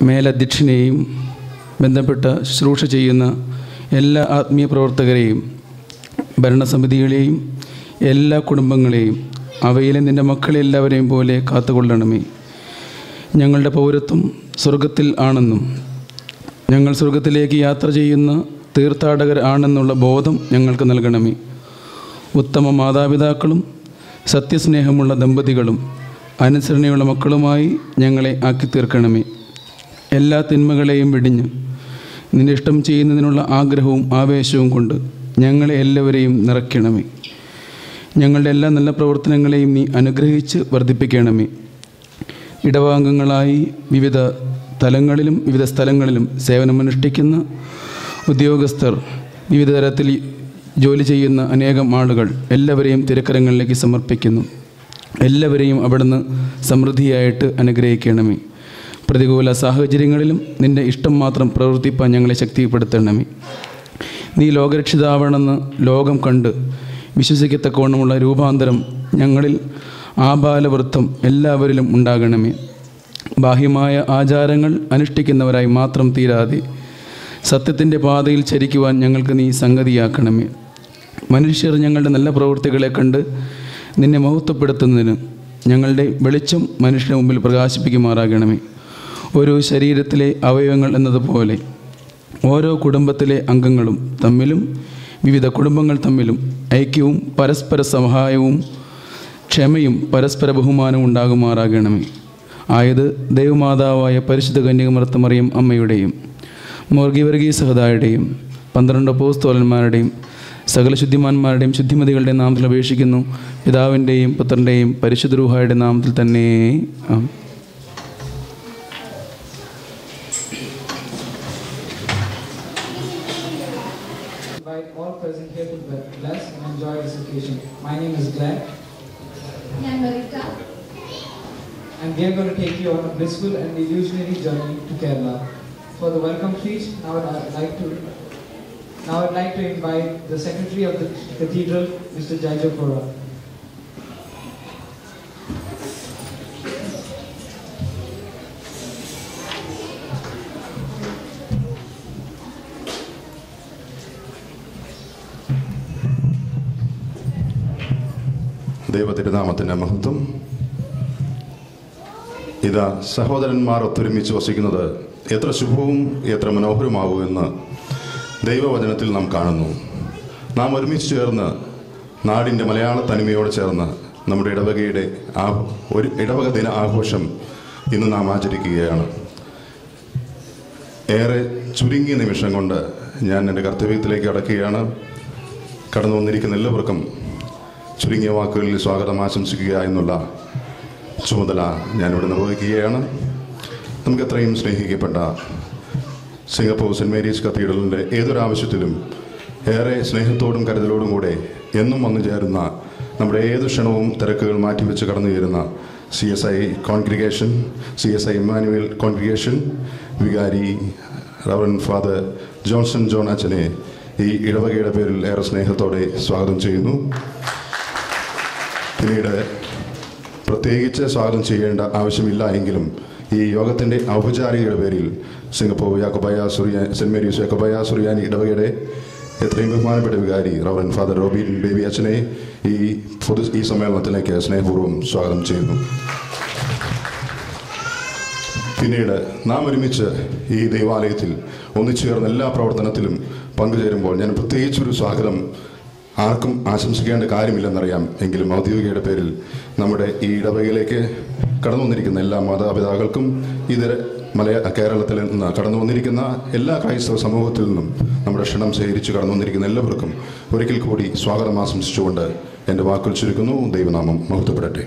മേലധ്യക്ഷനെയും ബന്ധപ്പെട്ട ശുശ്രൂഷ ചെയ്യുന്ന എല്ലാ ആത്മീയ പ്രവർത്തകരെയും ഭരണസമിതികളെയും എല്ലാ കുടുംബങ്ങളെയും അവയിലെ നിൻ്റെ മക്കളെല്ലാവരെയും പോലെ കാത്തുകൊള്ളണമേ. ഞങ്ങളുടെ പൗരത്വം സ്വർഗത്തിൽ ആണെന്നും ഞങ്ങൾ സ്വർഗത്തിലേക്ക് യാത്ര ചെയ്യുന്ന തീർത്ഥാടകർ ആണെന്നുള്ള ബോധം ഞങ്ങൾക്ക് നൽകണമേ. ഉത്തമ മാതാപിതാക്കളും സത്യസ്നേഹമുള്ള ദമ്പതികളും അനുസരണയുള്ള മക്കളുമായി ഞങ്ങളെ ആക്കി തീർക്കണമേ. എല്ലാ തിന്മകളെയും വെടിഞ്ഞ് നിൻ്റെ ഇഷ്ടം ചെയ്യുന്നതിനുള്ള ആഗ്രഹവും ആവേശവും കൊണ്ട് ഞങ്ങളെ എല്ലാവരെയും നിറയ്ക്കണമേ. ഞങ്ങളുടെ എല്ലാ നല്ല പ്രവർത്തനങ്ങളെയും നീ അനുഗ്രഹിച്ച് വർദ്ധിപ്പിക്കണമേ. ഇടവാംഗങ്ങളായി വിവിധ തലങ്ങളിലും വിവിധ സ്ഥലങ്ങളിലും സേവനമനുഷ്ഠിക്കുന്ന ഉദ്യോഗസ്ഥർ, വിവിധ തരത്തിൽ ജോലി ചെയ്യുന്ന അനേകം ആളുകൾ എല്ലാവരെയും തിരുക്കരങ്ങളിലേക്ക് സമർപ്പിക്കുന്നു. എല്ലാവരെയും അവിടുന്ന് സമൃദ്ധിയായിട്ട് അനുഗ്രഹിക്കണമേ. പ്രതികൂല സാഹചര്യങ്ങളിലും നിൻ്റെ ഇഷ്ടം മാത്രം പ്രവർത്തിപ്പാൻ ഞങ്ങളെ ശക്തിപ്പെടുത്തണമേ. നീ ലോകരക്ഷിതാവണമെന്ന് ലോകം കണ്ട് വിശ്വസിക്കത്തക്കവണ്ണമുള്ള രൂപാന്തരം ഞങ്ങളിൽ ആബാലവൃത്തം എല്ലാവരിലും ഉണ്ടാകണമേ. ബാഹ്യമായ ആചാരങ്ങൾ അനുഷ്ഠിക്കുന്നവരായി മാത്രം തീരാതെ സത്യത്തിൻ്റെ പാതയിൽ ചരിക്കുവാൻ ഞങ്ങൾക്ക് നീ സംഗതിയാക്കണമേ. മനുഷ്യർ ഞങ്ങളുടെ നല്ല പ്രവൃത്തികളെ കണ്ട് നിന്നെ മഹത്വപ്പെടുത്തുന്നതിന് ഞങ്ങളുടെ വെളിച്ചം മനുഷ്യരുടെ മുമ്പിൽ പ്രകാശിപ്പിക്കുമാറാകണമേ. ഓരോ ശരീരത്തിലെ അവയവങ്ങൾ എന്നതുപോലെ ഓരോ കുടുംബത്തിലെ അംഗങ്ങളും തമ്മിലും വിവിധ കുടുംബങ്ങൾ തമ്മിലും ഐക്യവും പരസ്പര സഹായവും ക്ഷമയും പരസ്പര ബഹുമാനവും ഉണ്ടാകുമാറാകണമേ. ആയത് ദൈവമാതാവായ പരിശുദ്ധ കന്യകമർത്ത മറിയം അമ്മയുടെയും മോർഗീവർഗീയ സഹദായുടെയും 12 അപ്പോസ്തലന്മാരുടെയും സകല ശുദ്ധിമാന്മാരുടെയും ശുദ്ധിമതികളുടെ നാമത്തിൽ അപേക്ഷിക്കുന്നു. പിതാവിൻ്റെയും പുത്രൻ്റെയും പരിശുദ്ധ റൂഹായുടെ നാമത്തിൽ തന്നെ. All present here to bless and enjoy this occasion. My name is Glenn. And we are going to take you on a blissful and illusionary journey to Kerala. For the welcome speech, now I'd like to invite the Secretary of the Cathedral, Mr. Jacobite. ദൈവതിരുനാമത്തിൻ്റെ മഹത്വം. ഇതാ സഹോദരന്മാർ ഒത്തൊരുമിച്ച് വസിക്കുന്നത് എത്ര ശുഭവും എത്ര മനോഹരമാവുമെന്ന് ദൈവവചനത്തിൽ നാം കാണുന്നു. നാം ഒരുമിച്ച് ചേർന്ന് നാടിൻ്റെ മലയാള തനിമയോട് ചേർന്ന് നമ്മുടെ ഇടവകയുടെ ഒരു ഇടവക ദിന ആഘോഷം ഇന്ന് നാം ആചരിക്കുകയാണ്. ഏറെ ചുരുങ്ങിയ നിമിഷം കൊണ്ട് ഞാൻ എൻ്റെ കർത്തവ്യത്തിലേക്ക് അടക്കുകയാണ്. കടന്നു വന്നിരിക്കുന്ന എല്ലാവർക്കും ചുരുങ്ങിയ വാക്കുകളിൽ സ്വാഗതം ആശംസിക്കുക എന്നുള്ള ചുമതല ഞാനിവിടെ നിർവഹിക്കുകയാണ്. നമുക്ക് എത്രയും സ്നേഹിക്കപ്പെട്ട സിംഗപ്പൂർ സെൻറ്റ് മേരീസ് കത്തീഡ്രലിൻ്റെ ഏതൊരാവശ്യത്തിലും ഏറെ സ്നേഹത്തോടും കരുതലോടും കൂടെ എന്നും വന്നു ചേരുന്ന നമ്മുടെ ഏത് ക്ഷണവും തിരക്കുകൾ മാറ്റിവെച്ച് കടന്നു ചേരുന്ന CSI congregation, CSI Immanuel congregation വികാരി റവറൻ ഫാദർ ജോൺസൺ ജോൺ അച്ഛനെ ഈ ഇടവകയുടെ പേരിൽ ഏറെ സ്നേഹത്തോടെ സ്വാഗതം ചെയ്യുന്നു. പിന്നീട് പ്രത്യേകിച്ച് സ്വാഗതം ചെയ്യേണ്ട ആവശ്യമില്ല എങ്കിലും ഈ യോഗത്തിൻ്റെ ഔപചാരികയുടെ പേരിൽ സിംഗപ്പൂർ സെൻറ്റ് മേരീസ് യാക്കോബായ സുറിയാനി ഇടവകയുടെ എത്രയും ബഹുമാനപ്പെട്ട വികാരി റവറൻ ഫാദർ റോബിൻ ബേബി അച്ഛനെ ഈ സമ്മേളനത്തിലേക്ക് സ്നേഹപൂർവ്വം സ്വാഗതം ചെയ്യുന്നു. പിന്നീട് നാം ഒരുമിച്ച് ഈ ദൈവാലയത്തിൽ ഒന്നിച്ചുചേർന്ന എല്ലാ പ്രവർത്തനത്തിലും പങ്കുചേരുമ്പോൾ ഞാൻ പ്രത്യേകിച്ചൊരു സ്വാഗതം ആർക്കും ആശംസിക്കേണ്ട കാര്യമില്ലെന്നറിയാം. എങ്കിലും ഔദ്യോഗികയുടെ പേരിൽ നമ്മുടെ ഈ ഇടവകയിലേക്ക് കടന്നു വന്നിരിക്കുന്ന എല്ലാ മാതാപിതാക്കൾക്കും ഇതര കേരളത്തിൽ നിന്ന് കടന്നു വന്നിരിക്കുന്ന എല്ലാ ക്രൈസ്തവ സമൂഹത്തിൽ നിന്നും നമ്മുടെ ക്ഷണം സ്വീകരിച്ച് കടന്നു വന്നിരിക്കുന്ന എല്ലാവർക്കും ഒരിക്കൽ കൂടി സ്വാഗതം ആശംസിച്ചുകൊണ്ട് എൻ്റെ വാക്കുകൾ ചുരുക്കുന്നു. ദൈവനാമം മഹത്വപ്പെടട്ടെ.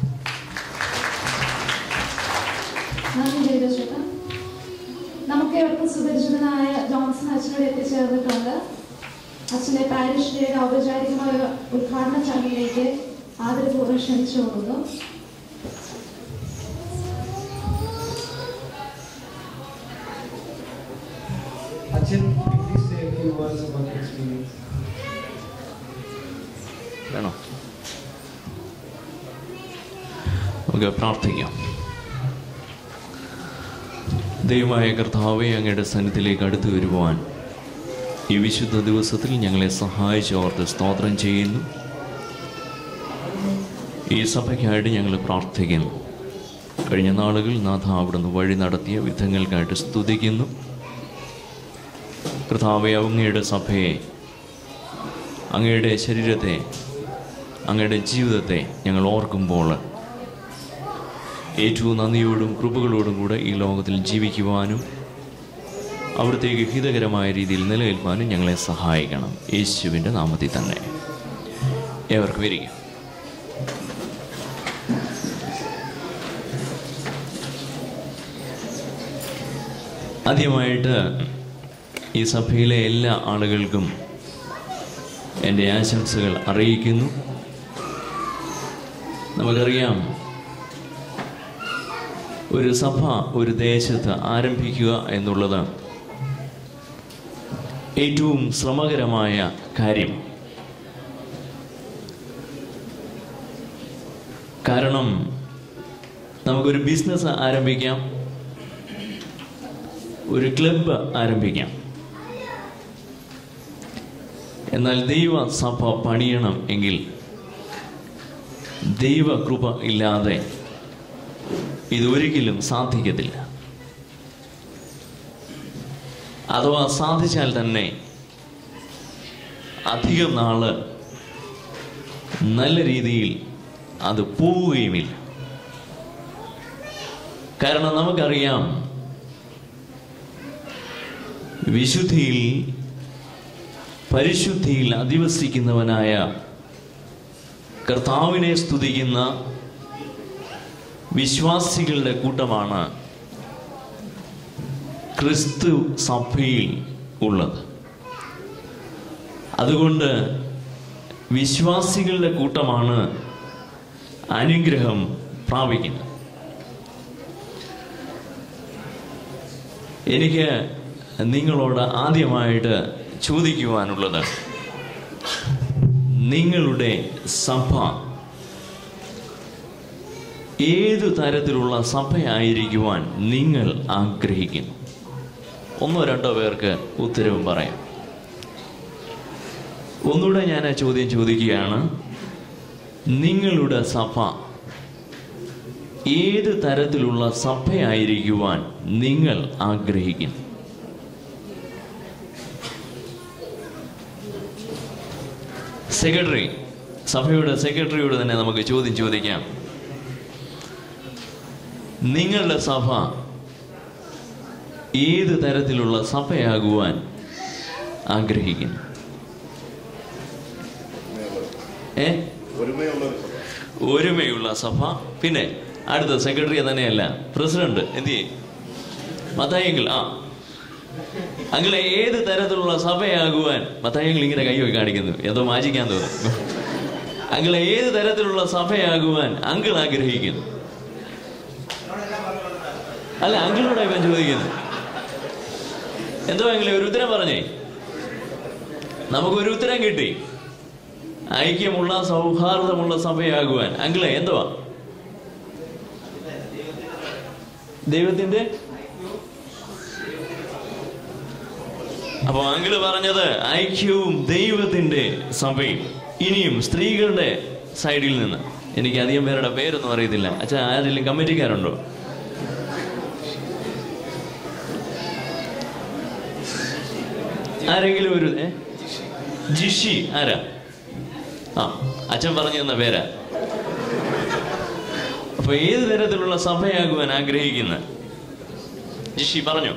നമുക്കേവർക്കും സുപരിചിതനായ ജോൺസൺ അച്ഛനോട് എത്തിച്ചേർന്നിട്ടുണ്ട്. അച്ഛനെ പാരിഷ് ഡേയുടെ ഔപചാരികമായ ഉദ്ഘാടന ചടങ്ങിലേക്ക് ആദരപൂർവ്വം ക്ഷണിച്ചു കൊള്ളുന്നു. Achin, please say a few words about your experience. വേണോ? നമുക്ക് പ്രാർത്ഥിക്കാം. ദൈവമായ കർത്താവേ, അങ്ങയുടെ സന്നിധിയിലേക്ക് അടുത്തു വരുവാൻ ഈ വിശുദ്ധ ദിവസത്തിൽ ഞങ്ങളെ സഹായിച്ചോർത്ത് സ്തോത്രം ചെയ്യുന്നു. ഈ സഭയ്ക്കായിട്ട് ഞങ്ങൾ പ്രാർത്ഥിക്കുന്നു. കഴിഞ്ഞ നാളുകൾ നാഥ അവിടുന്ന് വഴി നടത്തിയ വിധങ്ങൾക്കായിട്ട് സ്തുതിക്കുന്നു. കർത്താവേ, അങ്ങയുടെ സഭയെ, അങ്ങയുടെ ശരീരത്തെ, അങ്ങയുടെ ജീവിതത്തെ ഞങ്ങൾ ഓർക്കുമ്പോൾ ഏറ്റവും നന്ദിയോടും കൃപകളോടും കൂടെ ഈ ലോകത്തിൽ ജീവിക്കുവാനും അവിടത്തേക്ക് ഹിതകരമായ രീതിയിൽ നിലനിൽപ്പാനും ഞങ്ങളെ സഹായിക്കണം. യേശുവിൻ്റെ നാമത്തിൽ തന്നെ ഏവർക്കും വരിക. ആദ്യമായിട്ട് ഈ സഭയിലെ എല്ലാ ആളുകൾക്കും എൻ്റെ ആശംസകൾ അറിയിക്കുന്നു. നമുക്കറിയാം, ഒരു സഭ ഒരു ദേശത്ത് ആരംഭിക്കുക എന്നുള്ളത് ഏറ്റവും ശ്രമകരമായ കാര്യം. കാരണം നമുക്കൊരു ബിസിനസ് ആരംഭിക്കാം, ഒരു ക്ലബ്ബ് ആരംഭിക്കാം. എന്നാൽ ദൈവ സഭ പണിയണം എങ്കിൽ ദൈവകൃപ ഇല്ലാതെ ഇതൊരിക്കലും സാധിക്കത്തില്ല. അഥവാ സാധിച്ചാൽ തന്നെ അധികം നാള് നല്ല രീതിയിൽ അത് പോവുകയുമില്ല. കാരണം നമുക്കറിയാം, വിശുദ്ധിയിൽ പരിശുദ്ധിയിൽ അധിവസിക്കുന്നവനായ കർത്താവിനെ സ്തുതിക്കുന്ന വിശ്വാസികളുടെ കൂട്ടമാണ് ക്രിസ്തു സഭയിൽ ഉള്ളത്. അതുകൊണ്ട് വിശ്വാസികളുടെ കൂട്ടമാണ് അനുഗ്രഹം പ്രാപിക്കുന്നത്. എനിക്ക് നിങ്ങളോട് ആദ്യമായിട്ട് ചോദിക്കുവാനുള്ളത്, നിങ്ങളുടെ സഭ ഏതു തരത്തിലുള്ള സഭയായിരിക്കുവാൻ നിങ്ങൾ ആഗ്രഹിക്കുന്നു? ഒന്നോ രണ്ടോ പേർക്ക് ഉത്തരവും പറയാം. ഒന്നുകൂടെ ഞാൻ ആ ചോദ്യം ചോദിക്കുകയാണ്. നിങ്ങളുടെ സഭ ഏത് തരത്തിലുള്ള സഭയായിരിക്കുവാൻ നിങ്ങൾ ആഗ്രഹിക്കുന്നു? സെക്രട്ടറി, സഭയുടെ സെക്രട്ടറിയോട് തന്നെ നമുക്ക് ചോദ്യം ചോദിക്കാം. നിങ്ങളുടെ സഭ ഏത് തരത്തിലുള്ള സഭയാകുവാൻ ആഗ്രഹിക്കുന്നു? ഒരുമയുള്ള സഭ. പിന്നെ അടുത്ത സെക്രട്ടറി തന്നെയല്ല, പ്രസിഡന്റ് എന്ത് ചെയ്യും? മത്തായെങ്കിൽ അങ്ങളെ ഏത് തരത്തിലുള്ള സഭയാകുവാൻ? മത്തായെങ്കിൽ ഇങ്ങനെ കൈയൊക്കെ കാണിക്കുന്നു, എന്തോ മാജിക്കാൻ തോന്നുന്നു. അങ്ങളെ ഏത് തരത്തിലുള്ള സഭയാകുവാൻ അങ്കിൾ ആഗ്രഹിക്കുന്നു? അല്ല, അങ്കിളോടെ ഇവൻ ചോദിക്കുന്നു. എന്തോ എങ്കിലും ഒരു ഉത്തരം പറഞ്ഞേ. നമുക്കൊരു ഉത്തരം കിട്ടി. ഐക്യമുള്ള സൗഹാർദ്ദമുള്ള സഭയാകുവാൻ. അങ്കിളെ എന്തുവാ? ദൈവത്തിന്റെ. അപ്പൊ അങ്കിള് പറഞ്ഞത് ഐക്യവും ദൈവത്തിന്റെ സഭയും. ഇനിയും സ്ത്രീകളുടെ സൈഡിൽ നിന്ന് എനിക്ക് അധികം പേരുടെ പേരൊന്നും അറിയത്തില്ല. അച്ഛാ, ആരെങ്കിലും കമ്മിറ്റിക്കാരുണ്ടോ? ആരെങ്കിലും ഒരു ജിഷി ആരാ? അച്ഛൻ പറഞ്ഞു തന്ന പേരാ. അപ്പൊ ഏത് തരത്തിലുള്ള സഭയാകുവാൻ ആഗ്രഹിക്കുന്ന ജിഷി പറഞ്ഞു?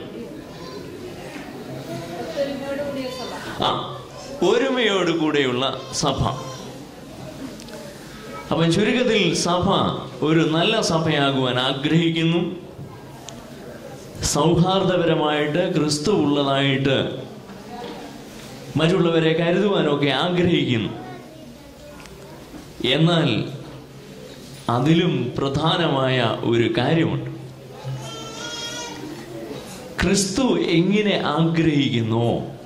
ഒരുമയോടുകൂടെയുള്ള സഭ. അപ്പൊ ചുരുക്കത്തിൽ സഭ ഒരു നല്ല സഭയാകുവാൻ ആഗ്രഹിക്കുന്നു. സൗഹാർദ്ദപരമായിട്ട് ക്രിസ്തു ഉള്ളതായിട്ട് മറ്റുള്ളവരെ കരുതുവാനൊക്കെ ആഗ്രഹിക്കുന്നു. എന്നാൽ അതിലും പ്രധാനമായ ഒരു കാര്യമുണ്ട്. ക്രിസ്തു എങ്ങനെ ആഗ്രഹിക്കുന്നോ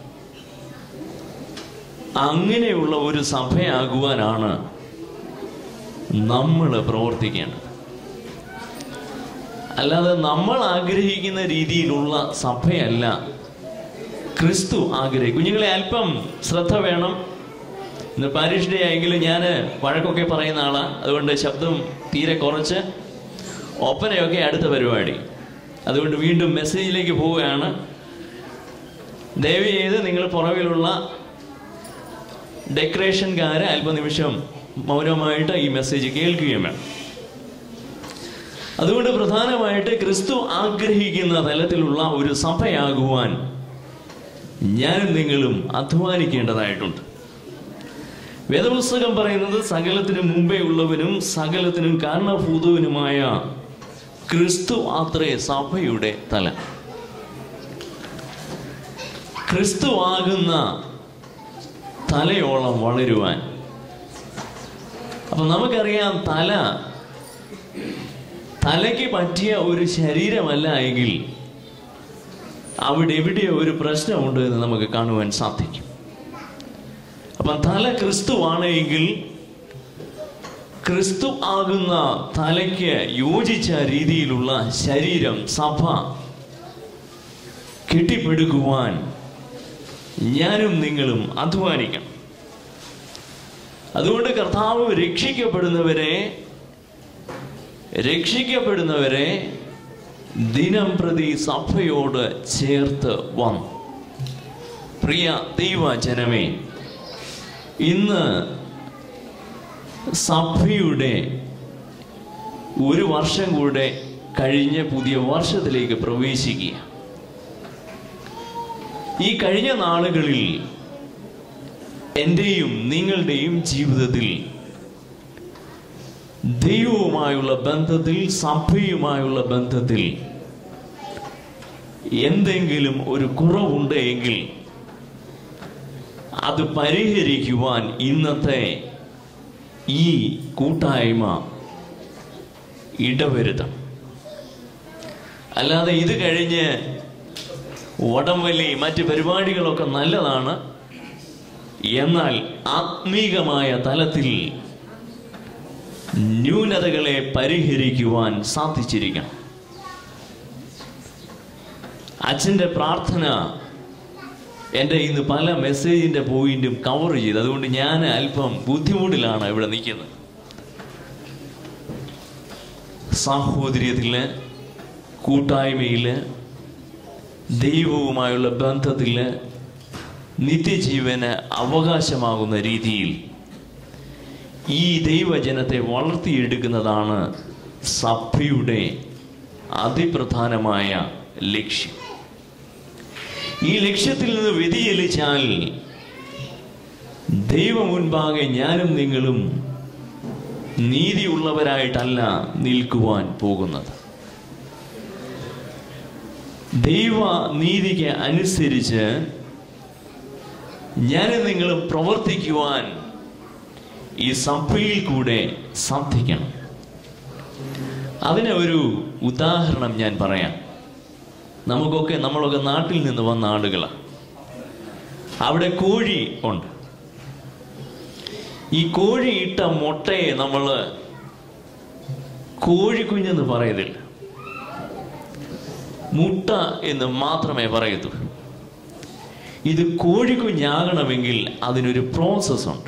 അങ്ങനെയുള്ള ഒരു സഭയാകുവാനാണ് നമ്മൾ പ്രവർത്തിക്കേണ്ടത്. അല്ലാതെ നമ്മൾ ആഗ്രഹിക്കുന്ന രീതിയിലുള്ള സഭയല്ല ക്രിസ്തു ആഗ്രഹിക്കും. കുഞ്ഞുങ്ങളെ അല്പം ശ്രദ്ധ വേണം. ഇന്ന് പാരിഷ് ഡേ ആയെങ്കിലും ഞാൻ വഴക്കൊക്കെ പറയുന്ന ആളാണ്. അതുകൊണ്ട് ശബ്ദം തീരെ കുറച്ച്, ഒപ്പനയൊക്കെ അടുത്ത പരിപാടി. അതുകൊണ്ട് വീണ്ടും മെസ്സേജിലേക്ക് പോവുകയാണ്. ദയവ് ചെയ്ത് നിങ്ങൾ പുറകിലുള്ള ഡെക്കറേഷൻകാരെ അല്പനിമിഷം മൗനമായിട്ട് ഈ മെസ്സേജ് കേൾക്കുകയും വേണം. അതുകൊണ്ട് പ്രധാനമായിട്ട് ക്രിസ്തു ആഗ്രഹിക്കുന്ന തലത്തിലുള്ള ഒരു സഭയാകുവാൻ ഞാനും നിങ്ങളും അധ്വാനിക്കേണ്ടതായിട്ടുണ്ട്. വേദപുസ്തകം പറയുന്നത് സകലത്തിനും മുമ്പേ ഉള്ളവനും സകലത്തിനും കാരണഭൂതവനുമായ ക്രിസ്തു അത്രേ സഭയുടെ തല. ക്രിസ്തു ആകുന്ന തലയോളം വളരുവാൻ. അപ്പൊ നമുക്കറിയാം, തലയ്ക്ക് പറ്റിയ ഒരു ശരീരമല്ല എങ്കിൽ അവിടെ എവിടെയോ ഒരു പ്രശ്നമുണ്ട് എന്ന് നമുക്ക് കാണുവാൻ സാധിക്കും. അപ്പം തല ക്രിസ്തുവാണ് എങ്കിൽ ക്രിസ്തു ആകുന്ന തലയ്ക്ക് യോജിച്ച രീതിയിലുള്ള ശരീരം, സഭ കെട്ടിപ്പടുക്കുവാൻ ഞാനും നിങ്ങളും അധ്വാനിക്കണം. അതുകൊണ്ട് കർത്താവ് രക്ഷിക്കപ്പെടുന്നവരെ ദിനം പ്രതി സഭയോട് ചേർത്ത് വന്നു. പ്രിയ ദൈവജനമേ, ഇന്ന് സഭയുടെ ഒരു വർഷം കൂടെ കഴിഞ്ഞ് പുതിയ വർഷത്തിലേക്ക് പ്രവേശിക്കുക. ഈ കഴിഞ്ഞ നാളുകളിൽ എൻ്റെയും നിങ്ങളുടെയും ജീവിതത്തിൽ ദൈവവുമായുള്ള ബന്ധത്തിൽ, സഭയുമായുള്ള ബന്ധത്തിൽ എന്തെങ്കിലും ഒരു കുറവുണ്ട് എങ്കിൽ അത് പരിഹരിക്കുവാൻ ഇന്നത്തെ ഈ കൂട്ടായ്മ ഇടവരുത്തണം. അല്ലാതെ ഇത് കഴിഞ്ഞ് വടംവലി മറ്റ് പരിപാടികളൊക്കെ നല്ലതാണ്, എന്നാൽ ആത്മീകമായ തലത്തിൽ ന്യൂനതകളെ പരിഹരിക്കുവാൻ സാധിച്ചിരിക്കണം. അച്ഛൻ്റെ പ്രാർത്ഥന എൻ്റെ ഇന്ന് പല മെസ്സേജിൻ്റെ പോയിന്റും കവർ ചെയ്ത്, അതുകൊണ്ട് ഞാൻ അല്പം ബുദ്ധിമുട്ടിലാണ് ഇവിടെ നിൽക്കുന്നത്. സാഹോദര്യത്തിൽ, കൂട്ടായ്മയിൽ, ദൈവവുമായുള്ള ബന്ധത്തിൽ, നിത്യജീവന് അവകാശമാകുന്ന രീതിയിൽ ഈ ദൈവജനത്തെ വളർത്തിയെടുക്കുന്നതാണ് സഭയുടെ അതിപ്രധാനമായ ലക്ഷ്യം. ഈ ലക്ഷ്യത്തിൽ നിന്ന് വ്യതിചലിച്ചാൽ ദൈവം മുൻപാകെ ഞാനും നിങ്ങളും നീതിയുള്ളവരായിട്ടല്ല നിൽക്കുവാൻ പോകുന്നത്. ദൈവ നീതിക്ക് അനുസരിച്ച് ഞാനും നിങ്ങളും പ്രവർത്തിക്കുവാൻ ഈ സഭയിൽ കൂടെ സാധിക്കണം. അതിന് ഒരു ഉദാഹരണം ഞാൻ പറയാം. നമ്മളൊക്കെ നാട്ടിൽ നിന്ന് വന്ന ആളുകളാണ്. അവിടെ കോഴി ഉണ്ട്. ഈ കോഴി ഇട്ട മുട്ടയെ നമ്മൾ കോഴിക്കുഞ്ഞെന്ന് പറയത്തില്ല, മുട്ട എന്ന് മാത്രമേ പറയത്തുള്ളൂ. ഇത് കോഴിക്കുഞ്ഞാകണമെങ്കിൽ അതിനൊരു പ്രോസസ് ഉണ്ട്.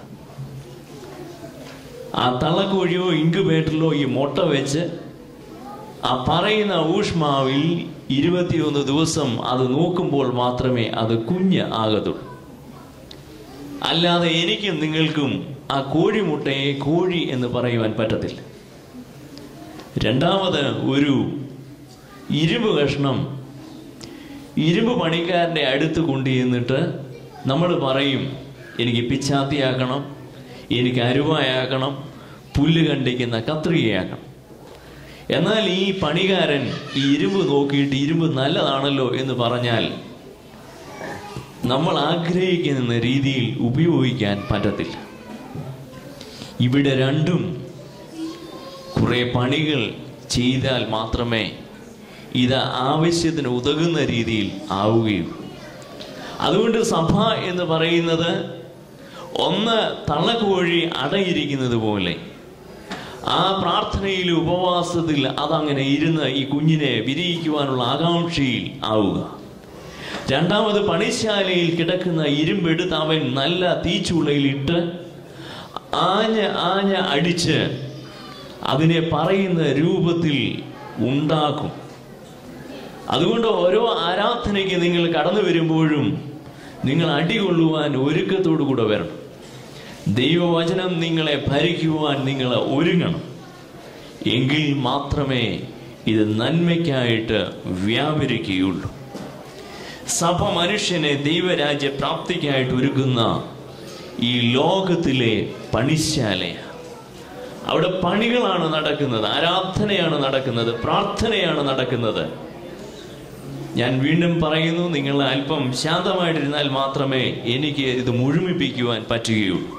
ആ തള്ളക്കോഴിയോ ഇൻക്യുബേറ്ററിലോ ഈ മുട്ട വെച്ച് ആ പറയുന്ന ഊഷ്മാവിൽ 21 ദിവസം അത് നോക്കുമ്പോൾ മാത്രമേ അത് കുഞ്ഞ് ആകത്തുള്ളൂ. അല്ലാതെ എനിക്കും നിങ്ങൾക്കും ആ കോഴിമുട്ടയെ കോഴി എന്ന് പറയുവാൻ പറ്റത്തില്ല. രണ്ടാമത്, ഒരു ഇരുമ്പ് കഷ്ണം ഇരുമ്പ് പണിക്കാരൻ്റെ അടുത്ത് കൊണ്ടുചെന്നിട്ട് നമ്മൾ പറയും, എനിക്ക് പിച്ചാത്തിയാക്കണം, എനിക്ക് അരുവായാക്കണം, പുല്ല് കണ്ടിക്കുന്ന കത്രികയാക്കണം. എന്നാൽ ഈ പണികാരൻ ഈ ഇരുമ്പ് നോക്കിയിട്ട് ഇരുമ്പ് നല്ലതാണല്ലോ എന്ന് പറഞ്ഞാൽ നമ്മൾ ആഗ്രഹിക്കുന്ന രീതിയിൽ ഉപയോഗിക്കാൻ പറ്റത്തില്ല. ഇവിടെ രണ്ടും കുറെ പണികൾ ചെയ്താൽ മാത്രമേ ഇത് ആവശ്യത്തിന് ഉതകുന്ന രീതിയിൽ ആവുകയുള്ളൂ. അതുകൊണ്ട് സഭ എന്ന് പറയുന്നത് ഒന്ന് തള്ളക്കോഴി അടയിരിക്കുന്നത് പോലെ ആ പ്രാർത്ഥനയിൽ, ഉപവാസത്തിൽ അതങ്ങനെ ഇരുന്ന് ഈ കുഞ്ഞിനെ വിരിയിക്കുവാനുള്ള ആകാംക്ഷയിൽ ആവുക. രണ്ടാമത്, പണിശാലയിൽ കിടക്കുന്ന ഇരുമ്പെടുത്ത് അവൻ നല്ല തീച്ചുളയിലിട്ട് ആഞ്ഞ് അടിച്ച് അതിനെ പറയുന്ന രൂപത്തിൽ ഉണ്ടാക്കും. അതുകൊണ്ട് ഓരോ ആരാധനയ്ക്ക് നിങ്ങൾ കടന്നു വരുമ്പോഴും നിങ്ങൾ അടികൊള്ളുവാൻ ഒരുക്കത്തോടു കൂടെ വരണം. ദൈവവചനം നിങ്ങളെ ഭരിക്കുവാൻ നിങ്ങൾ ഒരുങ്ങണം. എങ്കിൽ മാത്രമേ ഇത് നന്മയ്ക്കായിട്ട് വ്യാപരിക്കുകയുള്ളൂ. സഭ മനുഷ്യനെ ദൈവരാജ്യ പ്രാപ്തിക്കായിട്ട് ഒരുക്കുന്ന ഈ ലോകത്തിലെ പണിശാലയാണ്. അവിടെ പണികളാണ് നടക്കുന്നത്, ആരാധനയാണ് നടക്കുന്നത്, പ്രാർത്ഥനയാണ് നടക്കുന്നത്. ഞാൻ വീണ്ടും പറയുന്നു, നിങ്ങൾ അല്പം ശാന്തമായിട്ടിരുന്നാൽ മാത്രമേ എനിക്ക് ഇത് മുഴുമിപ്പിക്കുവാൻ പറ്റുകയുള്ളൂ.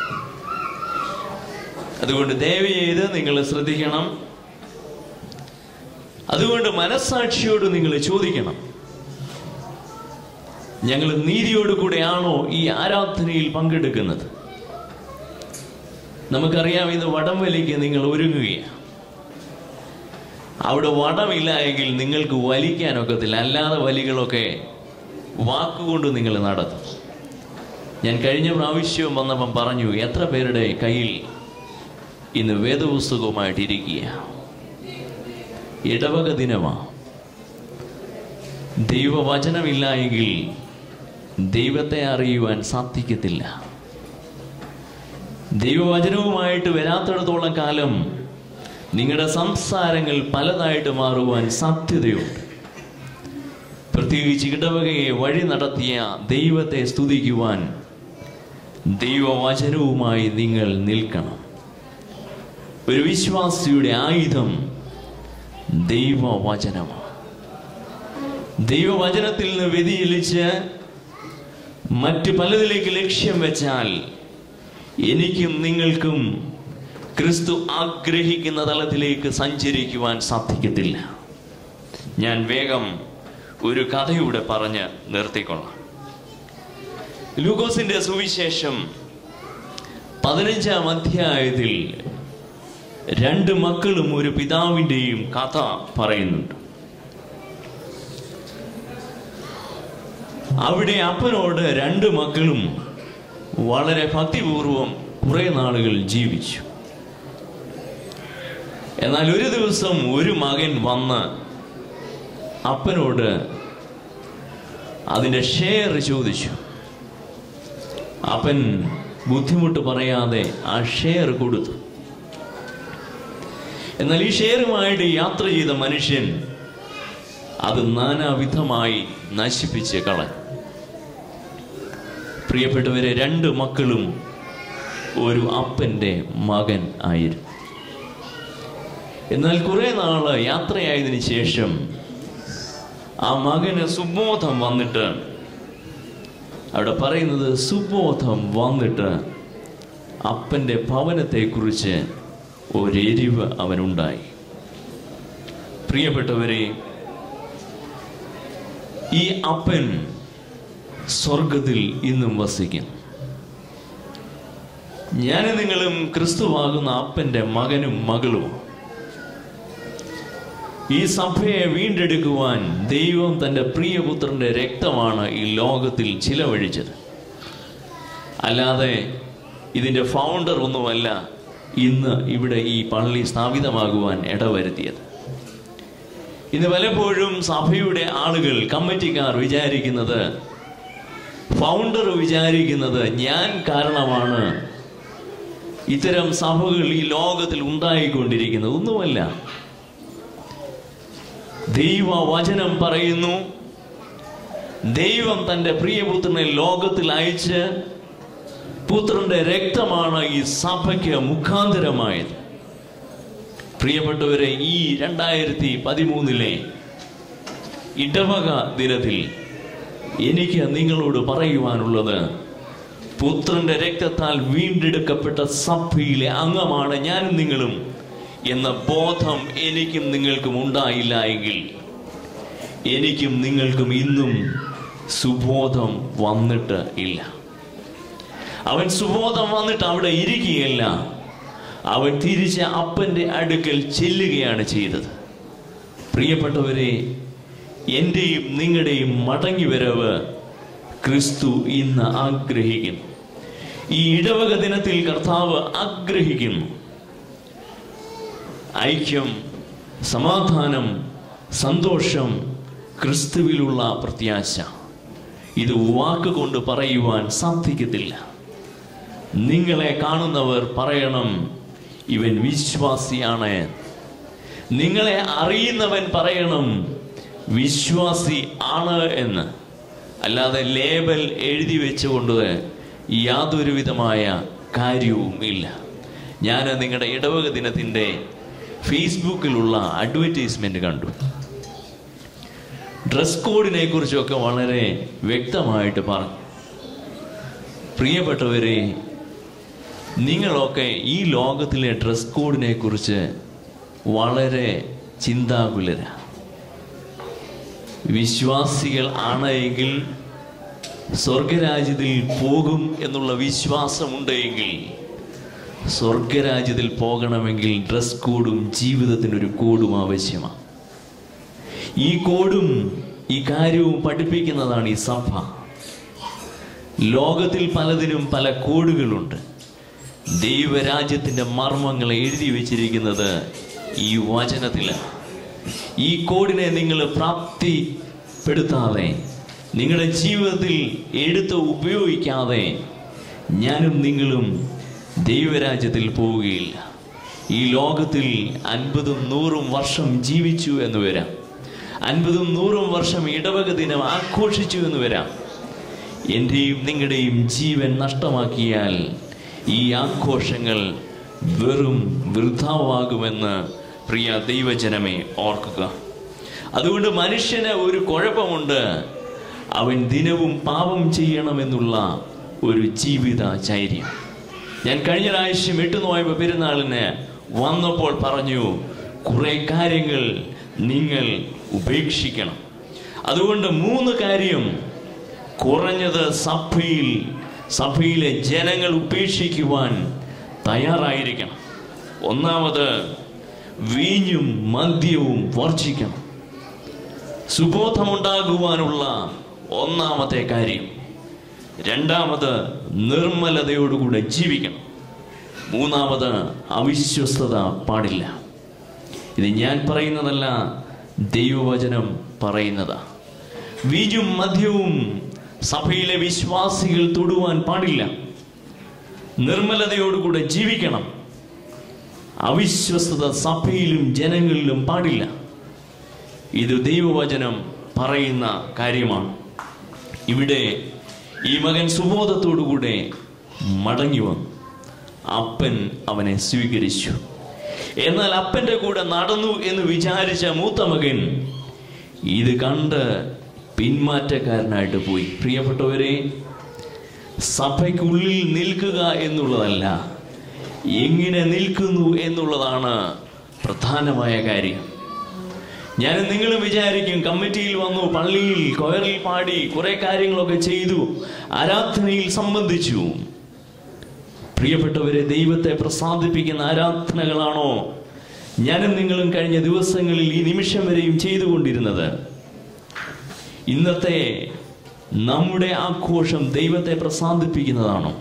അതുകൊണ്ട് ദയവ് ചെയ്ത് നിങ്ങൾ ശ്രദ്ധിക്കണം. അതുകൊണ്ട് മനസ്സാക്ഷിയോട് നിങ്ങൾ ചോദിക്കണം, ഞങ്ങൾ നീതിയോട് കൂടെയാണോ ഈ ആരാധനയിൽ പങ്കെടുക്കുന്നത്? നമുക്കറിയാം, ഇന്ന് വടംവലിക്ക് നിങ്ങൾ ഒരുങ്ങുകയാണ്. അവിടെ വടമില്ല എങ്കിൽ നിങ്ങൾക്ക് വലിക്കാനൊക്കത്തില്ല. അല്ലാതെ വലികളൊക്കെ വാക്കുകൊണ്ട് നിങ്ങൾ നടത്തും. ഞാൻ കഴിഞ്ഞ പ്രാവശ്യവും വന്നപ്പം പറഞ്ഞു, എത്ര പേരുടെ കയ്യിൽ ഇന്ന് വേദപുസ്തകവുമായിട്ടിരിക്കുക? ഇടവക ദിനമാണ്. ദൈവവചനമില്ല എങ്കിൽ ദൈവത്തെ അറിയുവാൻ സാധിക്കത്തില്ല. ദൈവവചനവുമായിട്ട് വരാത്തിടത്തോളം കാലം നിങ്ങളുടെ സംസാരങ്ങൾ പലതായിട്ട് മാറുവാൻ സാധ്യതയുണ്ട്. പ്രത്യേകിച്ച് ഇടവകയെ വഴി നടത്തിയ ദൈവത്തെ സ്തുതിക്കുവാൻ ദൈവവചനവുമായി നിങ്ങൾ നിൽക്കണം. ഒരു വിശ്വാസിയുടെ ആയുധം ദൈവവചനമാണ്. ദൈവവചനത്തിൽ നിന്ന് വ്യതിചലിച്ച് മറ്റു പലതിലേക്ക് ലക്ഷ്യം വെച്ചാൽ എനിക്കും നിങ്ങൾക്കും ക്രിസ്തു ആഗ്രഹിക്കുന്ന തലത്തിലേക്ക് സഞ്ചരിക്കുവാൻ സാധിക്കത്തില്ല. ഞാൻ വേഗം ഒരു കഥയൂടെ പറഞ്ഞ് നിർത്തിക്കൊള്ളാം. ലൂക്കോസിന്റെ സുവിശേഷം 15-ാം അധ്യായത്തിൽ 2 മക്കളും ഒരു പിതാവിൻ്റെയും കഥ പറയുന്നുണ്ട്. അവിടെ അപ്പനോട് 2 മക്കളും വളരെ ഭക്തിപൂർവം കുറെ നാളുകൾ ജീവിച്ചു. എന്നാൽ ഒരു ദിവസം ഒരു മകൻ വന്ന് അപ്പനോട് അതിൻ്റെ ഷെയർ ചോദിച്ചു. അപ്പൻ ബുദ്ധിമുട്ട് പറയാതെ ആ ഷെയർ കൊടുത്തു. എന്നാൽ ഈ ഷെയറുമായിട്ട് യാത്ര ചെയ്ത മനുഷ്യൻ അത് നാനാവിധമായി നശിപ്പിച്ച് കളഞ്ഞു. പ്രിയപ്പെട്ടവരെ, 2 മക്കളും ഒരു അപ്പൻ്റെ മകൻ ആയിരുന്നു. എന്നാൽ കുറെ നാള് യാത്രയായതിനു ശേഷം ആ മകന് സുബോധം വന്നിട്ട്, അവിടെ പറയുന്നത് സുബോധം വന്നിട്ട് അപ്പൻ്റെ ഭവനത്തെക്കുറിച്ച് ഒരെരിവ് അവനുണ്ടായി. പ്രിയപ്പെട്ടവരെ, ഈ അപ്പൻ സ്വർഗത്തിൽ ഇന്നും വസിക്കുന്നു. ഞാനും നിങ്ങളും ക്രിസ്തുവാകുന്ന അപ്പൻ്റെ മകനും മകളും. ഈ സഭയെ വീണ്ടെടുക്കുവാൻ ദൈവം തൻ്റെ പ്രിയപുത്രന്റെ രക്തമാണ് ഈ ലോകത്തിൽ ചിലവഴിച്ചത്. അല്ലാതെ ഇതിൻ്റെ ഫൗണ്ടർ ഒന്നുമല്ല ഇന്ന് ഇവിടെ ഈ പള്ളി സ്ഥാപിതമാകുവാൻ ഇടവരുത്തിയത്. ഇന്ന് പലപ്പോഴും സഭയുടെ ആളുകൾ, കമ്മിറ്റിക്കാർ വിചാരിക്കുന്നത്, ഫൗണ്ടർ വിചാരിക്കുന്നത് ഞാൻ കാരണമാണ് ഇത്തരം സഭകൾ ഈ ലോകത്തിൽ ഉണ്ടായിക്കൊണ്ടിരിക്കുന്നത്. ഒന്നുമല്ല. ദൈവവചനം പറയുന്നു, ദൈവം തൻ്റെ പ്രിയപുത്രനെ ലോകത്തിൽ അയച്ച് പുത്രന്റെ രക്തമാണ് ഈ സഭയ്ക്ക് മുഖാന്തരമായത്. പ്രിയപ്പെട്ടവരെ, ഈ 2013 ഇടവക ദിനത്തിൽ എനിക്ക് നിങ്ങളോട് പറയുവാനുള്ളത്, പുത്രന്റെ രക്തത്താൽ വീണ്ടെടുക്കപ്പെട്ട സഭയിലെ അംഗമാണ് ഞാനും നിങ്ങളും എന്ന ബോധം എനിക്കും നിങ്ങൾക്കും ഉണ്ടായില്ല എങ്കിൽ എനിക്കും നിങ്ങൾക്കും ഇന്നും സുബോധം വന്നിട്ട് ഇല്ല. അവൻ സുബോധം വന്നിട്ട് അവിടെ ഇരിക്കുകയല്ല, അവൻ തിരിച്ച് അപ്പൻ്റെ അടുക്കൽ ചെല്ലുകയാണ് ചെയ്തത്. പ്രിയപ്പെട്ടവരെ, എൻ്റെയും നിങ്ങളുടെയും മടങ്ങിവരവ് ക്രിസ്തു ഇന്ന് ആഗ്രഹിക്കുന്നു. ഈ ഇടവക ദിനത്തിൽ കർത്താവ് ആഗ്രഹിക്കുന്നു. ഐക്യം, സമാധാനം, സന്തോഷം, ക്രിസ്തുവിലുള്ള പ്രത്യാശ. ഇത് വാക്കുകൊണ്ട് പറയുവാൻ സാധിക്കത്തില്ല. നിങ്ങളെ കാണുന്നവർ പറയണം, ഇവൻ വിശ്വാസിയാണ്. നിങ്ങളെ അറിയുന്നവൻ പറയണം, വിശ്വാസി ആണ് എന്ന്. അല്ലാതെ ലേബൽ എഴുതി വെച്ചുകൊണ്ട് യാതൊരു വിധമായ കാര്യവും ഇല്ല. ഞാൻ നിങ്ങളുടെ ഇടവക ദിനത്തിൻ്റെ ഫേസ്ബുക്കിലുള്ള അഡ്വർടൈസ്മെന്റ് കണ്ടു. ഡ്രസ് കോഡിനെ കുറിച്ചൊക്കെ വളരെ വ്യക്തമായിട്ട് പറഞ്ഞു. പ്രിയപ്പെട്ടവരെ, നിങ്ങളൊക്കെ ഈ ലോകത്തിലെ ഡ്രസ് കോഡിനെ കുറിച്ച് വളരെ ചിന്താകുലരാണ്. വിശ്വാസികൾ ആണ് എങ്കിൽ സ്വർഗരാജ്യത്തിൽ പോകും എന്നുള്ള വിശ്വാസമുണ്ടെങ്കിൽ, സ്വർഗരാജ്യത്തിൽ പോകണമെങ്കിൽ ഡ്രസ് കോഡും ജീവിതത്തിനൊരു കോഡും ആവശ്യമാണ്. ഈ കോഡും ഈ കാര്യവും പഠിപ്പിക്കുന്നതാണ് ഈ സഭ. ലോകത്തിൽ പലതിനും പല കോഡുകളുണ്ട്. ദൈവരാജ്യത്തിൻ്റെ മർമ്മങ്ങളെ എഴുതി വെച്ചിരിക്കുന്നത് ഈ വചനത്തിലാണ്. ഈ കോഡിനെ നിങ്ങൾ പ്രാപ്തിപ്പെടുത്താതെ, നിങ്ങളുടെ ജീവിതത്തിൽ എടുത്ത് ഉപയോഗിക്കാതെ ഞാനും നിങ്ങളും ദൈവരാജ്യത്തിൽ പോവുകയില്ല. ഈ ലോകത്തിൽ 50-100 വർഷം ജീവിച്ചു എന്ന് വരാം. 50-100 വർഷം ഇടവക ദിനം ആഘോഷിച്ചു എന്ന് വരാം. എൻ്റെയും നിങ്ങളുടെയും ജീവൻ നഷ്ടമാക്കിയാൽ ഈ ആഘോഷങ്ങൾ വെറും വൃഥാവാകുമെന്ന് പ്രിയ ദൈവജനമേ ഓർക്കുക. അതുകൊണ്ട് മനുഷ്യന് ഒരു കുഴപ്പമുണ്ട്. അവൻ ദിനവും പാപം ചെയ്യണമെന്നുള്ള ഒരു ജീവിതചര്യം. ഞാൻ കഴിഞ്ഞ പ്രാവശ്യം 8 നോയമ്പ് പെരുന്നാളിന് വന്നപ്പോൾ പറഞ്ഞു, കുറെ കാര്യങ്ങൾ നിങ്ങൾ ഉപേക്ഷിക്കണം. അതുകൊണ്ട് 3 കാര്യം കുറഞ്ഞത് സഭയിലെ ജനങ്ങൾ ഉപേക്ഷിക്കുവാൻ തയ്യാറായിരിക്കണം. ഒന്നാമത്, വീഞ്ഞും മദ്യവും വർജിക്കണം. സുബോധമുണ്ടാകുവാനുള്ള ഒന്നാമത്തെ കാര്യം. രണ്ടാമത്, നിർമ്മലതയോടുകൂടെ ജീവിക്കണം. മൂന്നാമത്, അവിശ്വസ്തത പാടില്ല. ഇത് ഞാൻ പറയുന്നതല്ല, ദൈവവചനം പറയുന്നതാ. വീഞ്ഞും മദ്യവും സഭയിലെ വിശ്വാസികൾ തൊടുവാൻ പാടില്ല. നിർമ്മലതയോടുകൂടെ ജീവിക്കണം. അവിശ്വസ്തത സഭയിലും ജനങ്ങളിലും പാടില്ല. ഇത് ദൈവവചനം പറയുന്ന കാര്യമാണ്. ഇവിടെ ഈ മകൻ സുബോധത്തോടുകൂടെ മടങ്ങി വന്നു. അപ്പൻ അവനെ സ്വീകരിച്ചു. എന്നാൽ അപ്പൻ്റെ കൂടെ നടന്നു എന്ന് വിചാരിച്ച മൂത്ത മകൻ ഇത് കണ്ട് പിന്മാറ്റക്കാരനായിട്ട് പോയി. പ്രിയപ്പെട്ടവരെ, സഭയ്ക്കുള്ളിൽ നിൽക്കുക എന്നുള്ളതല്ല, എങ്ങനെ നിൽക്കുന്നു എന്നുള്ളതാണ് പ്രധാനമായ കാര്യം. ഞാൻ നിങ്ങളും വിചാരിക്കും, കമ്മിറ്റിയിൽ വന്നു, പള്ളിയിൽ കൊയറിൽ പാടി, കുറെ കാര്യങ്ങളൊക്കെ ചെയ്തു, ആരാധനയിൽ സംബന്ധിച്ചു. പ്രിയപ്പെട്ടവരെ, ദൈവത്തെ പ്രസാദിപ്പിക്കുന്ന ആരാധനകളാണോ ഞാനും നിങ്ങളും കഴിഞ്ഞ ദിവസങ്ങളിൽ ഈ നിമിഷം വരെയും ചെയ്തുകൊണ്ടിരുന്നത്? ഇന്നത്തെ നമ്മുടെ ആഘോഷം ദൈവത്തെ പ്രസാദിപ്പിക്കുന്നതാണോ?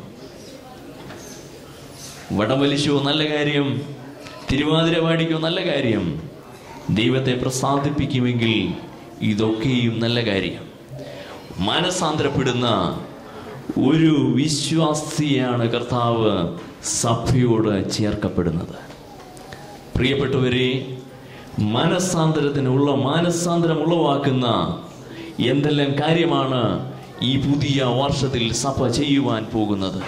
വടംവലിച്ചോ നല്ല കാര്യം, തിരുവാതിര പാടിക്കോ നല്ല കാര്യം. ദൈവത്തെ പ്രസാദിപ്പിക്കുമെങ്കിൽ ഇതൊക്കെയും നല്ല കാര്യം. മാനസാന്തരപ്പെടുന്ന ഒരു വിശ്വാസിയാണ് കർത്താവ് സഭയോട് ചേർക്കപ്പെടുന്നത്. പ്രിയപ്പെട്ടവരെ, മാനസാന്തരം ഉളവാക്കുന്ന എന്തെല്ലാം കാര്യമാണ് ഈ പുതിയ വർഷത്തിൽ സഭ ചെയ്യുവാൻ പോകുന്നത്?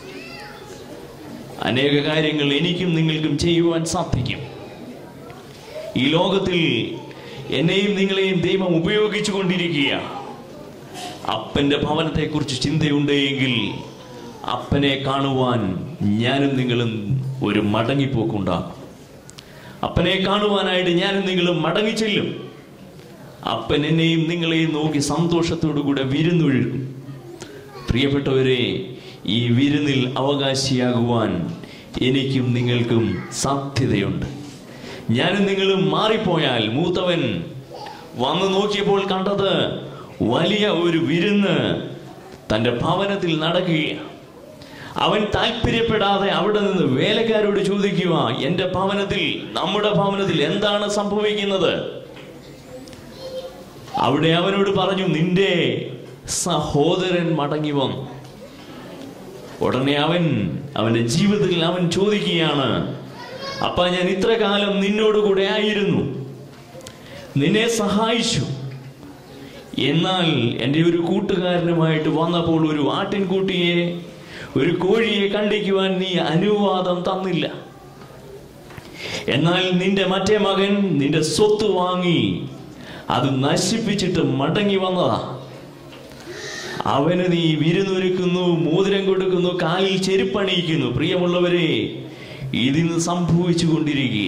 അനേക കാര്യങ്ങൾ എനിക്കും നിങ്ങൾക്കും ചെയ്യുവാൻ സാധിക്കും. ഈ ലോകത്തിൽ എന്നെയും നിങ്ങളെയും ദൈവം ഉപയോഗിച്ചു കൊണ്ടിരിക്കുക. അപ്പൻ്റെ ഭവനത്തെക്കുറിച്ച് ചിന്തയുണ്ടെങ്കിൽ അപ്പനെ കാണുവാൻ ഞാനും നിങ്ങളും ഒരു മടങ്ങിപ്പോക്കുണ്ടാകും. അപ്പനെ കാണുവാനായിട്ട് ഞാനും നിങ്ങളും മടങ്ങിച്ചെല്ലും. അപ്പൻ എന്നെയും നിങ്ങളെയും നോക്കി സന്തോഷത്തോടുകൂടെ വിരുന്നൊഴുകും. പ്രിയപ്പെട്ടവരെ, ഈ വിരുന്നിൽ അവകാശിയാകുവാൻ എനിക്കും നിങ്ങൾക്കും സാധ്യതയുണ്ട്. ഞാനും നിങ്ങളും മാറിപ്പോയാൽ, മൂത്തവൻ വന്നു നോക്കിയപ്പോൾ കണ്ടത് വലിയ ഒരു വിരുന്ന് തൻ്റെ ഭവനത്തിൽ നടക്കുകയാണ്. അവൻ താല്പര്യപ്പെടാതെ അവിടെ നിന്ന് വേലക്കാരോട് ചോദിക്കുക, എൻ്റെ ഭവനത്തിൽ, നമ്മുടെ ഭവനത്തിൽ എന്താണ് സംഭവിക്കുന്നത്? അവിടെ അവനോട് പറഞ്ഞു, നിന്റെ സഹോദരൻ മടങ്ങി വന്നു. ഉടനെ അവന്റെ ജീവിതത്തിൽ അവൻ ചോദിക്കുകയാണ്, അപ്പ ഞാൻ ഇത്ര കാലം നിന്നോട് കൂടെ ആയിരുന്നു, നിന്നെ സഹായിച്ചു. എന്നാൽ എൻ്റെ ഒരു കൂട്ടുകാരനുമായിട്ട് വന്നപ്പോൾ ഒരു ആട്ടിൻകുട്ടിയെ, ഒരു കോഴിയെ കണ്ടിക്കുവാൻ നീ അനുവാദം തന്നില്ല. എന്നാൽ നിന്റെ മറ്റേ മകൻ നിന്റെ സ്വത്ത് വാങ്ങി അത് നശിപ്പിച്ചിട്ട് മടങ്ങി വന്നതാ. അവന് നീ വിരുന്നൊരുക്കുന്നു, മോതിരം കൊടുക്കുന്നു, കാലിൽ ചെരുപ്പണിയിക്കുന്നു. പ്രിയമുള്ളവരെ, ഇതിന് സംഭവിച്ചു കൊണ്ടിരിക്കുക.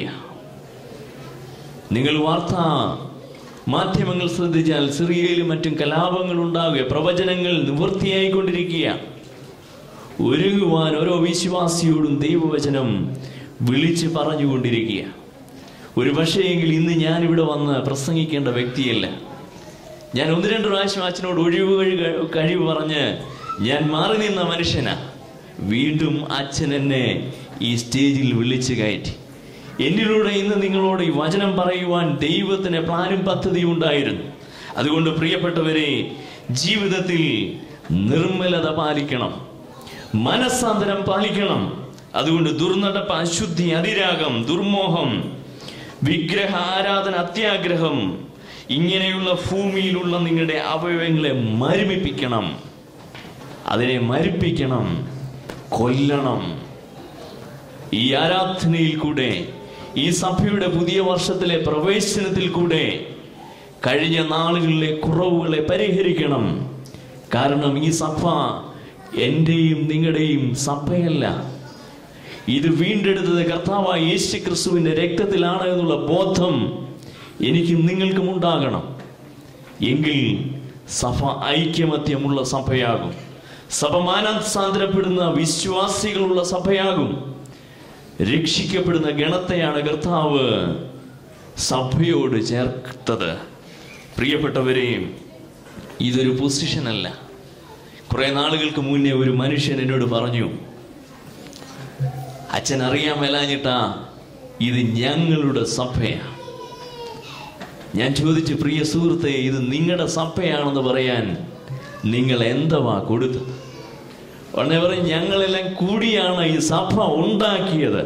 നിങ്ങൾ വാർത്താ മാധ്യമങ്ങൾ ശ്രദ്ധിച്ചാൽ സിറിയയിലും മറ്റും കലാപങ്ങൾ ഉണ്ടാവുക, പ്രവചനങ്ങൾ നിവൃത്തിയായിക്കൊണ്ടിരിക്കുക. ഒരുങ്ങുവാൻ ഓരോ വിശ്വാസിയോടും ദൈവവചനം വിളിച്ച് പറഞ്ഞുകൊണ്ടിരിക്കുക. ഒരു പക്ഷേയെങ്കിൽ ഇന്ന് ഞാനിവിടെ വന്ന് പ്രസംഗിക്കേണ്ട വ്യക്തിയല്ല. ഞാൻ 1-2 പ്രാവശ്യം അച്ഛനോട് കഴിവ് പറഞ്ഞ് ഞാൻ മാറി നിന്ന മനുഷ്യനാ. വീണ്ടും അച്ഛൻ എന്നെ ഈ സ്റ്റേജിൽ വിളിച്ചു കയറ്റി. എന്നിലൂടെ ഇന്ന് നിങ്ങളോട് ഈ വചനം പറയുവാൻ ദൈവത്തിന് പ്ലാനും പദ്ധതിയും ഉണ്ടായിരുന്നു. അതുകൊണ്ട് പ്രിയപ്പെട്ടവരെ, ജീവിതത്തിൽ നിർമ്മലത പാലിക്കണം, മനസ്സാന്തരം പാലിക്കണം. അതുകൊണ്ട് ദുർനടപ്പ്, അശുദ്ധി, അതിരാഗം, ദുർമോഹം, വിഗ്രഹ ആരാധന, അത്യാഗ്രഹം, ഇങ്ങനെയുള്ള ഭൂമിയിലുള്ള നിങ്ങളുടെ അവയവങ്ങളെ മരുമിപ്പിക്കണം. അതിനെ മരിപ്പിക്കണം, കൊല്ലണം. ഈ ആരാധനയിൽ കൂടെ, ഈ സഭയുടെ പുതിയ വർഷത്തിലെ പ്രവേശനത്തിൽ കൂടെ കഴിഞ്ഞ നാളുകളിലെ കുറവുകളെ പരിഹരിക്കണം. കാരണം ഈ സഭ എന്റെയും നിങ്ങളുടെയും സഭയല്ല. ഇത് വീണ്ടെടുത്തത് കർത്താവായ യേശു ക്രിസ്തുവിന്റെ രക്തത്തിലാണ് എന്നുള്ള ബോധം എനിക്കും നിങ്ങൾക്കും ഉണ്ടാകണം. എങ്കിൽ സഭ ഐക്യമത്യമുള്ള സഭയാകും. സഭ മാനസാന്തരപ്പെടുന്ന വിശ്വാസികളുള്ള സഭയാകും. രക്ഷിക്കപ്പെടുന്ന ഗണത്തെയാണ് കർത്താവ് സഭയോട് ചേർത്തത്. പ്രിയപ്പെട്ടവരെ, ഇതൊരു പൊസിഷനല്ല. കുറെ നാളുകൾക്ക് മുന്നേ ഒരു മനുഷ്യൻ എന്നോട് പറഞ്ഞു, അച്ഛൻ അറിയാൻ മേലാഞ്ഞിട്ടാ, ഇത് ഞങ്ങളുടെ സഭയാണ്. ഞാൻ ചോദിച്ചു, പ്രിയ സുഹൃത്തെ, ഇത് നിങ്ങളുടെ സഭയാണെന്ന് പറയാൻ നിങ്ങൾ എന്തുവാ കൊടുത്തത്? ഉടനെ പറയും, ഞങ്ങളെല്ലാം കൂടിയാണ് ഈ സഭ ഉണ്ടാക്കിയത്.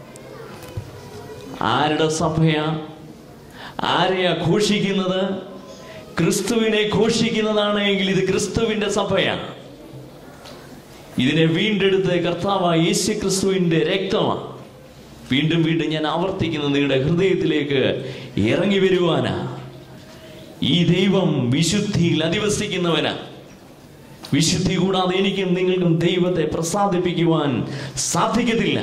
ആരുടെ സഭയാ? ആരെയാ ഘോഷിക്കുന്നത്? ക്രിസ്തുവിനെ ഘോഷിക്കുന്നതാണ് എങ്കിൽ ഇത് ക്രിസ്തുവിന്റെ സഭയാണ്. ഇതിനെ വീണ്ടെടുത്ത് കർത്താവായ യേശു ക്രിസ്തുവിന്റെ രക്തമാണ്. വീണ്ടും വീണ്ടും ഞാൻ ആവർത്തിക്കുന്നത്, നിങ്ങളുടെ ഹൃദയത്തിലേക്ക് ഇറങ്ങി വരുവാനാ. ഈ ദൈവം വിശുദ്ധിയിൽ അധിവസിക്കുന്നവനാ. വിശുദ്ധി കൂടാതെ എനിക്കും നിങ്ങൾക്കും ദൈവത്തെ പ്രസാദിപ്പിക്കുവാൻ സാധിക്കത്തില്ല.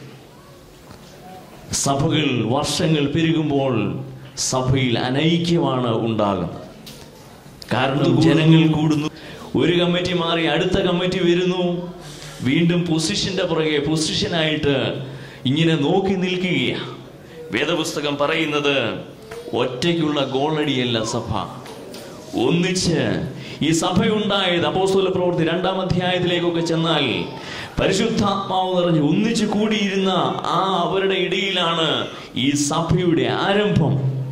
സഭകൾ വർഷങ്ങൾ പെരുകുമ്പോൾ സഭയിൽ അനൈക്യമാണ് ഉണ്ടാകുന്നത്. കാരണം ജനങ്ങൾ കൂടുന്നു, ഒരു കമ്മിറ്റി മാറി അടുത്ത കമ്മിറ്റി വരുന്നു, വീണ്ടും പൊസിഷന്റെ പുറകെ പൊസിഷനായിട്ട് ഇങ്ങനെ നോക്കി നിൽക്കുകയാണ്. വേദപുസ്തകം പറയുന്നത് ഒറ്റയ്ക്കുള്ള ഗോളടിയല്ല സഭ, ഒന്നിച്ച്. ഈ സഭയുണ്ടായത് അപ്പോസ്തല പ്രവൃത്തി 2-ാം അധ്യായത്തിലേക്കൊക്കെ ചെന്നാൽ പരിശുദ്ധാത്മാവ് നിറഞ്ഞ് ഒന്നിച്ചു കൂടിയിരുന്ന അവരുടെ ഇടയിലാണ് ഈ സഭയുടെ ആരംഭം.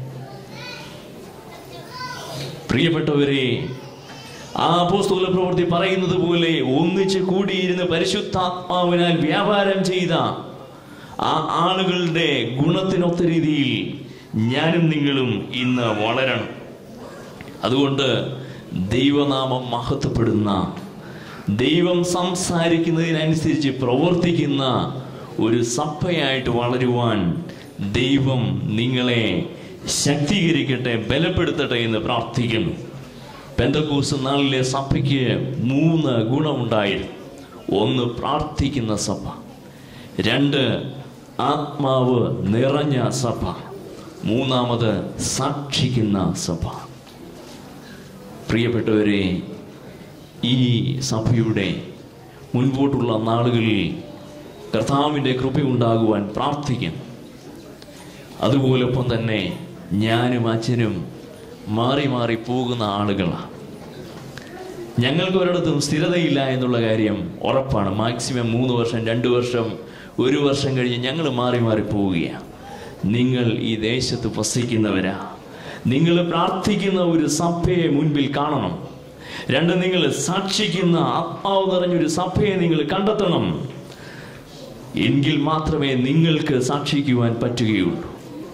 പ്രിയപ്പെട്ടവരെ, അപ്പോസ്തല പ്രവൃത്തി പറയുന്നത് പോലെ ഒന്നിച്ചു കൂടിയിരുന്ന് പരിശുദ്ധാത്മാവിനാൽ വ്യാപാരം ചെയ്ത ആ ആളുകളുടെ ഗുണത്തിനൊത്ത രീതിയിൽ ഞാനും നിങ്ങളും ഇന്ന് വളരണം. അതുകൊണ്ട് ദൈവനാമം മഹത്വപ്പെടുന്ന, ദൈവം സംസാരിക്കുന്നതിനനുസരിച്ച് പ്രവർത്തിക്കുന്ന ഒരു സഭയായിട്ട് വളരുവാൻ ദൈവം നിങ്ങളെ ശക്തീകരിക്കട്ടെ, ബലപ്പെടുത്തട്ടെ എന്ന് പ്രാർത്ഥിക്കുന്നു. പെന്തക്കോസ്ത് നാളിലെ സഭയ്ക്ക് 3 ഗുണമുണ്ടായിരുന്നു. 1, പ്രാർത്ഥിക്കുന്ന സഭ. 2, ആത്മാവ് നിറഞ്ഞ സഭ. 3, സാക്ഷിക്കുന്ന സഭ. പ്രിയപ്പെട്ടവരെ, ഈ സഭയുടെ മുൻപോട്ടുള്ള നാളുകളിൽ കർത്താവിൻ്റെ കൃപയുണ്ടാകുവാൻ പ്രാർത്ഥിക്കും. അതുപോലൊപ്പം തന്നെ ഞാനും അച്ഛനും മാറി മാറി പോകുന്ന ആളുകളാണ്. ഞങ്ങൾക്ക് ഒരിടത്തും സ്ഥിരതയില്ല എന്നുള്ള കാര്യം ഉറപ്പാണ്. മാക്സിമം 3 വർഷം, 2 വർഷം, 1 വർഷം കഴിഞ്ഞ് ഞങ്ങൾ മാറി മാറി പോവുകയാണ്. നിങ്ങൾ ഈ ദേശത്ത് വസിക്കുന്നവരാ. നിങ്ങൾ പ്രാർത്ഥിക്കുന്ന ഒരു സഭയെ മുൻപിൽ കാണണം. 2, നിങ്ങൾ സാക്ഷിക്കുന്ന ആത്മാവ് നിറഞ്ഞൊരു സഭയെ നിങ്ങൾ കണ്ടെത്തണം. എങ്കിൽ മാത്രമേ നിങ്ങൾക്ക് സാക്ഷിക്കുവാൻ പറ്റുകയുള്ളൂ.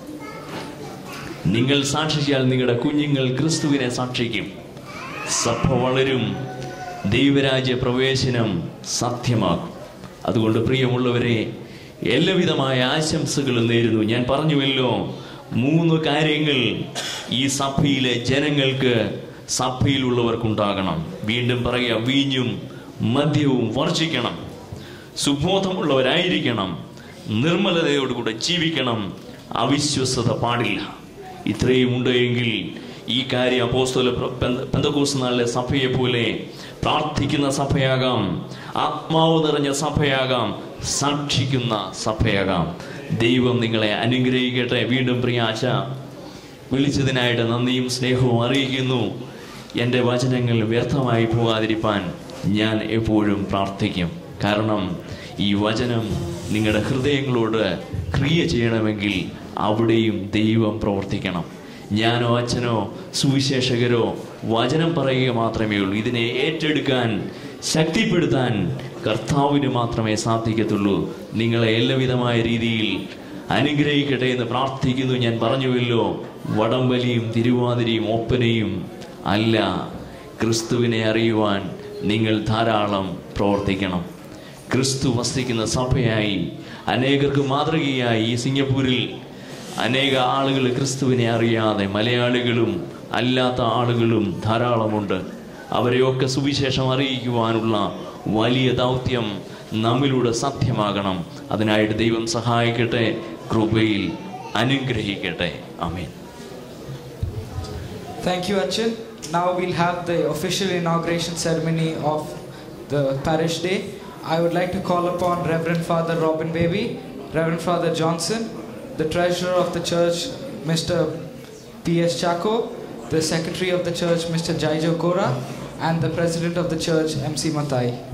നിങ്ങൾ സാക്ഷിച്ചാൽ നിങ്ങളുടെ കുഞ്ഞുങ്ങൾ ക്രിസ്തുവിനെ സാക്ഷിക്കും. സഭ വളരും, ദൈവരാജ്യ പ്രവേശനം സത്യമാകും. അതുകൊണ്ട് പ്രിയമുള്ളവരെ, എല്ലാവിധമായ ആശംസകളും നേരുന്നു. ഞാൻ പറഞ്ഞുവല്ലോ, 3 കാര്യങ്ങൾ ഈ സഭയിലെ ജനങ്ങൾക്ക്, സഭയിലുള്ളവർക്കുണ്ടാകണം. വീണ്ടും പറയാം, വീഞ്ഞും മദ്യവും വർജിക്കണം, സുബോധമുള്ളവരായിരിക്കണം, നിർമ്മലതയോടുകൂടെ ജീവിക്കണം, അവിശ്വസത പാടില്ല. ഇത്രയും ഉണ്ടെങ്കിൽ ഈ കാര്യം അപ്പോസ്തല പെന്തക്കോസ്ത് നാളിലെ സഭയെ പോലെ പ്രാർത്ഥിക്കുന്ന സഭയാകാം, ആത്മാവ് നിറഞ്ഞ സഭയാകാം, സാക്ഷിക്കുന്ന സഭയാകാം. ദൈവം നിങ്ങളെ അനുഗ്രഹിക്കട്ടെ. വീണ്ടും പ്രിയ ആശ, വിളിച്ചതിനായിട്ട് നന്ദിയും സ്നേഹവും അറിയിക്കുന്നു. എൻ്റെ വചനങ്ങൾ വ്യർത്ഥമായി പോകാതിരിക്കാൻ ഞാൻ എപ്പോഴും പ്രാർത്ഥിക്കും. കാരണം ഈ വചനം നിങ്ങളുടെ ഹൃദയങ്ങളോട് ക്രിയ ചെയ്യണമെങ്കിൽ അവിടെയും ദൈവം പ്രവർത്തിക്കണം. ഞാനോ അച്ഛനോ സുവിശേഷകരോ വചനം പറയുക മാത്രമേ ഉള്ളൂ. ഇതിനെ ഏറ്റെടുക്കാൻ, ശക്തിപ്പെടുത്താൻ കർത്താവിന് മാത്രമേ സാധിക്കത്തുള്ളൂ. നിങ്ങളെ എല്ലാവിധമായ രീതിയിൽ അനുഗ്രഹിക്കട്ടെ എന്ന് പ്രാർത്ഥിക്കുന്നു. ഞാൻ പറഞ്ഞുവല്ലോ, വടംവലിയും തിരുവാതിരയും ഒപ്പനയും അല്ല, ക്രിസ്തുവിനെ അറിയുവാൻ നിങ്ങൾ ധാരാളം പ്രവർത്തിക്കണം. ക്രിസ്തു വസിക്കുന്ന സഭയായി, അനേകർക്ക് മാതൃകയായി ഈ സിംഗപ്പൂരിൽ അനേക ആളുകൾ ക്രിസ്തുവിനെ അറിയാതെ, മലയാളികളും അല്ലാത്ത ആളുകളും ധാരാളമുണ്ട്. അവരെയൊക്കെ സുവിശേഷം അറിയിക്കുവാനുള്ള വലിയ ദൗത്യം നമ്മിലൂടെ സത്യമാകണം. അതിനായിട്ട് ദൈവം സഹായിക്കട്ടെ, കൃപയിൽ അനുഗ്രഹിക്കട്ടെ. ആമേൻ. Thank you, Achin. Now we'll have the official inauguration ceremony of the Parish Day. I would like to call upon Reverend Father Robin Baby, Reverend Father Johnson, the Treasurer of the Church, Mr. P.S. Chaco, the Secretary of the Church, Mr. Jaijo Kora, and the President of the Church, M.C. Matai.